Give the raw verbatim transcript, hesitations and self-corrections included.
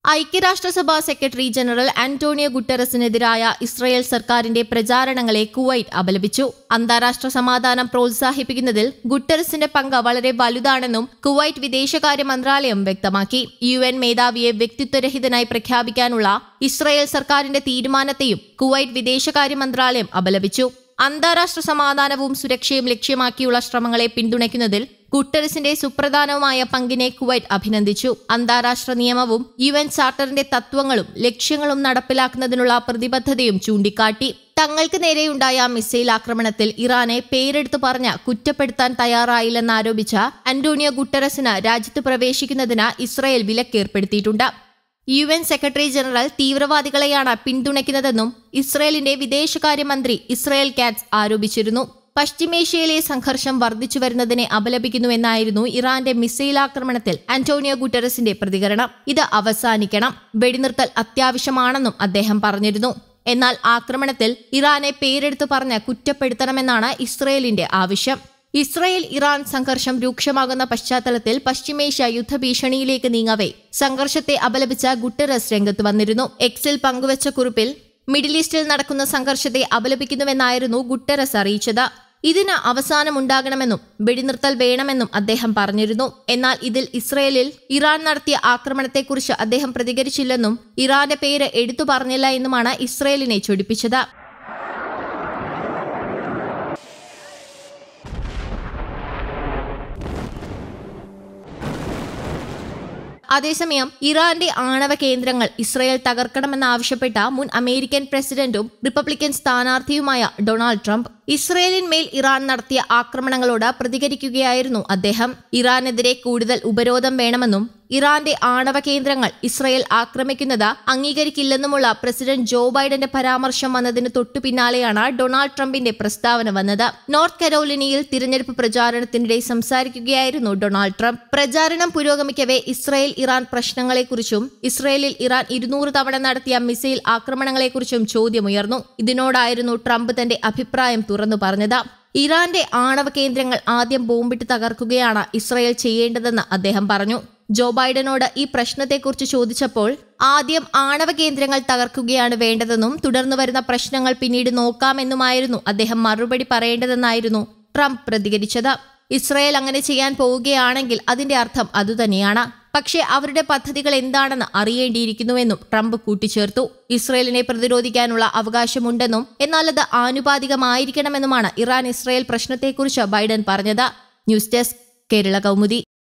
ഐക്യരാഷ്ട്രസഭാ secretary general Antonio ഗുട്ടറസിനെതിരായ Israel സർക്കാരിന്റെ പ്രചാരണങ്ങളെ കുവൈറ്റ് അപലപിച്ചു. അന്താരാഷ്ട്ര സമാധാനം പ്രോത്സാഹിപ്പിക്കുന്നതിൽ ഗുട്ടറസിന്റെ പങ്ക് വളരെ വലുതാണെന്നും കുവൈറ്റ് വിദേശകാര്യ മന്ത്രാലയം വ്യക്തമാക്കി. യു എൻ മേധാവിയെ വ്യക്തിത്വരഹിതനായി പ്രഖ്യാപിക്കാനുള്ള ഇസ്രായേൽ സർക്കാരിന്റെ തീരുമാനത്തെയും കുവൈറ്റ് വിദേശകാര്യ മന്ത്രാലയം അപലപിച്ചു. അന്താരാഷ്ട്ര സമാധാനവും സുരക്ഷയും ലക്ഷ്യമാക്കിയുള്ള ശ്രമങ്ങളെ പിന്തുണയ്ക്കുന്നതിൽ ഗുട്ടറസിന്റെ സുപ്രധാനമായ പങ്കിനെ കുവൈറ്റ് അഭിനന്ദിച്ചു. അന്താരാഷ്ട്ര നിയമവും യു എൻ ചാർട്ടറിന്റെ തത്വങ്ങളും ലക്ഷ്യങ്ങളും നടപ്പിലാക്കുന്നതിനുള്ള പ്രതിബദ്ധതയും ചൂണ്ടിക്കാട്ടി. തങ്ങൾക്ക് നേരെയുണ്ടായ മിസൈൽ ആക്രമണത്തിൽ ഇറാനെ പേരെടുത്തു പറഞ്ഞ് കുറ്റപ്പെടുത്താൻ തയ്യാറായില്ലെന്നാരോപിച്ച ആന്റോണിയോ ഗുട്ടറസിന് രാജ്യത്ത് പ്രവേശിക്കുന്നതിന് ഇസ്രായേൽ വിലക്കേർപ്പെടുത്തിയിട്ടുണ്ട്. യു എൻ സെക്രട്ടറി ജനറൽ തീവ്രവാദികളെയാണ് പിന്തുണയ്ക്കുന്നതെന്നും ഇസ്രായേലിന്റെ വിദേശകാര്യമന്ത്രി ഇസ്രായേൽ കാറ്റ്സ് ആരോപിച്ചിരുന്നു. പശ്ചിമേഷ്യയിലെ സംഘർഷം വർദ്ധിച്ചുവരുന്നതിനെ അപലപിക്കുന്നുവെന്നായിരുന്നു ഇറാന്റെ മിസൈൽ ആക്രമണത്തിൽ ആന്റോണിയോ ഗുട്ടറസിന്റെ പ്രതികരണം. ഇത് അവസാനിക്കണം, വെടിനിർത്തൽ അത്യാവശ്യമാണെന്നും അദ്ദേഹം പറഞ്ഞിരുന്നു. എന്നാൽ ആക്രമണത്തിൽ ഇറാനെ പേരെടുത്തു പറഞ്ഞ് കുറ്റപ്പെടുത്തണമെന്നാണ് ഇസ്രായേലിന്റെ ആവശ്യം. ഇസ്രായേൽ ഇറാൻ സംഘർഷം രൂക്ഷമാകുന്ന പശ്ചാത്തലത്തിൽ പശ്ചിമേഷ്യ യുദ്ധഭീഷണിയിലേക്ക് നീങ്ങവേ സംഘർഷത്തെ അപലപിച്ച ഗുട്ടറസ് രംഗത്ത് വന്നിരുന്നു. എക്സിൽ പങ്കുവച്ച കുറിപ്പിൽ മിഡിൽ ഈസ്റ്റിൽ നടക്കുന്ന സംഘർഷത്തെ അപലപിക്കുന്നുവെന്നായിരുന്നു ഗുട്ടറസ് അറിയിച്ചത്. ഇതിന് അവസാനമുണ്ടാകണമെന്നും വെടിനിർത്തൽ വേണമെന്നും അദ്ദേഹം പറഞ്ഞിരുന്നു. എന്നാൽ ഇതിൽ ഇസ്രായേലിൽ ഇറാൻ നടത്തിയ ആക്രമണത്തെക്കുറിച്ച് അദ്ദേഹം പ്രതികരിച്ചില്ലെന്നും ഇറാന്റെ പേര് എടുത്തു പറഞ്ഞില്ല എന്നുമാണ് ഇസ്രായേലിനെ ചൊടിപ്പിച്ചത്. അതേസമയം ഇറാന്റെ ആണവ കേന്ദ്രങ്ങൾ ഇസ്രായേൽ തകർക്കണമെന്നാവശ്യപ്പെട്ട മുൻ അമേരിക്കൻ പ്രസിഡന്റും റിപ്പബ്ലിക്കൻ സ്ഥാനാർത്ഥിയുമായ ഡൊണാൾഡ് ട്രംപ് ഇസ്രായേലിന്മേൽ ഇറാൻ നടത്തിയ ആക്രമണങ്ങളോട് പ്രതികരിക്കുകയായിരുന്നു അദ്ദേഹം. ഇറാനെതിരെ കൂടുതൽ ഉപരോധം വേണമെന്നും ഇറാന്റെ ആണവ കേന്ദ്രങ്ങൾ ഇസ്രായേൽ ആക്രമിക്കുന്നത് അംഗീകരിക്കില്ലെന്നുമുള്ള പ്രസിഡന്റ് ജോ ബൈഡന്റെ പരാമർശം വന്നതിന് തൊട്ടു പിന്നാലെയാണ് ഡൊണാൾഡ് ട്രംപിന്റെ പ്രസ്താവന വന്നത്. നോർത്ത് കരോലിനയിൽ തിരഞ്ഞെടുപ്പ് പ്രചാരണത്തിനിടെ സംസാരിക്കുകയായിരുന്നു ഡൊണാൾഡ് ട്രംപ്. പ്രചാരണം പുരോഗമിക്കവേ ഇസ്രായേൽ ഇറാൻ പ്രശ്നങ്ങളെക്കുറിച്ചും ഇസ്രായേലിൽ ഇറാൻ ഇരുന്നൂറ് തവണ നടത്തിയ മിസൈൽ ആക്രമണങ്ങളെക്കുറിച്ചും ചോദ്യമുയർന്നു. ഇതിനോടായിരുന്നു ട്രംപ് തന്റെ അഭിപ്രായം തുറന്നു പറഞ്ഞത്. ഇറാന്റെ ആണവ കേന്ദ്രങ്ങൾ ആദ്യം ബോംബിട്ട് തകർക്കുകയാണ് ഇസ്രായേൽ ചെയ്യേണ്ടതെന്ന് അദ്ദേഹം പറഞ്ഞു. ജോ ബൈഡനോട് ഈ പ്രശ്നത്തെക്കുറിച്ച് ചോദിച്ചപ്പോൾ ആദ്യം ആണവ കേന്ദ്രങ്ങൾ തകർക്കുകയാണ് വേണ്ടതെന്നും തുടർന്നു വരുന്ന പ്രശ്നങ്ങൾ പിന്നീട് നോക്കാമെന്നുമായിരുന്നു അദ്ദേഹം മറുപടി പറയേണ്ടതെന്നായിരുന്നു ട്രംപ് പ്രതികരിച്ചത്. ഇസ്രായേൽ അങ്ങനെ ചെയ്യാൻ പോവുകയാണെങ്കിൽ അതിന്റെ അർത്ഥം അതുതന്നെയാണ്. പക്ഷേ അവരുടെ പദ്ധതികൾ എന്താണെന്ന് അറിയേണ്ടിയിരിക്കുന്നുവെന്നും ട്രംപ് കൂട്ടിച്ചേർത്തു. ഇസ്രായേലിനെ പ്രതിരോധിക്കാനുള്ള അവകാശമുണ്ടെന്നും എന്നാൽ അത് ആനുപാതികമായിരിക്കണമെന്നുമാണ് ഇറാൻ ഇസ്രായേൽ പ്രശ്നത്തെക്കുറിച്ച് ബൈഡൻ പറഞ്ഞത്. News desk Kerala Kaumudi.